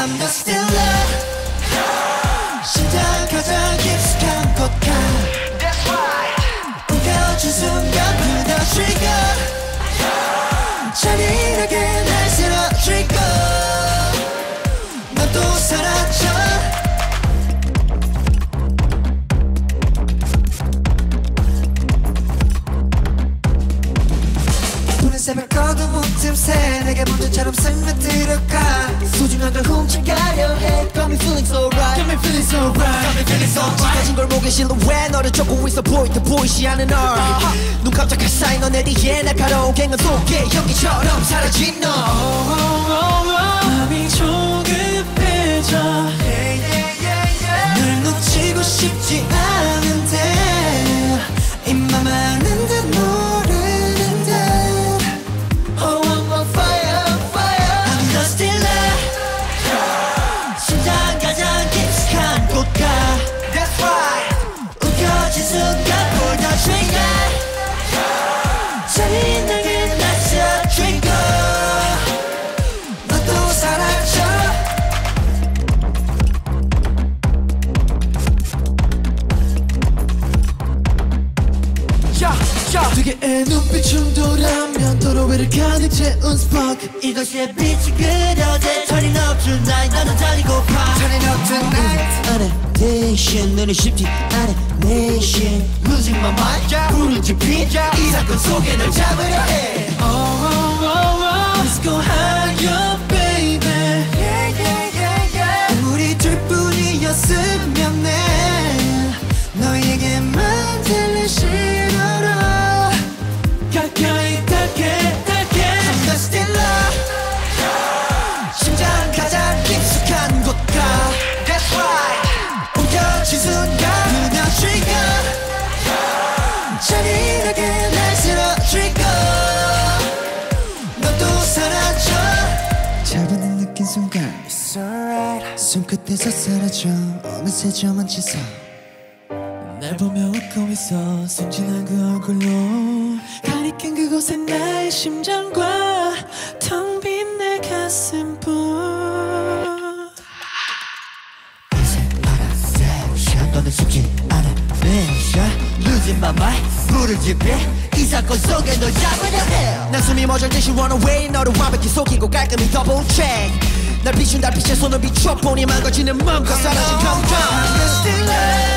I'm the still love 심장 가장 깊숙한 곳 가 That's right 움켜쥔 순간 부터 trigger 잔인하게 날 쓰러뜨리고 넌 또 사라져 새벽 어두운 틈새 내게 먼저처럼 스며들어가 소중한 걸 훔쳐가려 해 Got me feeling so right Got me feeling so right Got me feeling so right 짙어진 골목의 실루엣 너를 쫓고 있어 보이지 않는 널 눈 깜짝할 사이 너 내 뒤에 날카로운 갱은 속에 연기처럼 사라진 너 마음이 조급해져 널 놓치고 싶지 않은데 입만 아는 듯 모르는데 Oh I'm on fire fire I'm the still love 심장 가장 깊숙한 곳 가 That's right 움켜쥔 순간 pull the trigger 잔인하게 날 쓰러뜨리고 넌 또 사라져 두 개의 눈빛 충돌하면 도로 위를 가득 채운 스파크 이것이 빛이 그려져 Turning up tonight 나는 달리고파 Turning up tonight 안에 대신 눈이 쉽지 않아 내신 Losing my mind 불을 지핀 이 사건 속에 널 잡으려 해 Let's go higher baby Yeah yeah yeah yeah 우리 둘뿐이었으면 내 너에게만 들릴 시도로 가까이 닿게 I'm the still love 심장 가장 깊숙한 곳 가 That's right 움켜쥔 순간 그냥 trigger 잔인하게 날 쓰러뜨리고 넌 또 사라져 잡아낸 느낀 순간 It's alright 손끝에서 사라져 어느새 저만 치서 날 보며 웃고 있어 순진한 그 얼굴로 가리킨 그곳에 나의 심장과 텅 빈 내 가슴뿐 이제 알아 너는 숨지 않아 내쉬어 Losing my mind 불을 지펴 이 사건 속에 널 잡으려 해 난 숨이 멎을 듯이 run away 너를 완벽히 속이고 깔끔히 double check 날 비춘 달빛에 손을 비춰보니 망가지는 맘과 사라진 감정 I'm the still love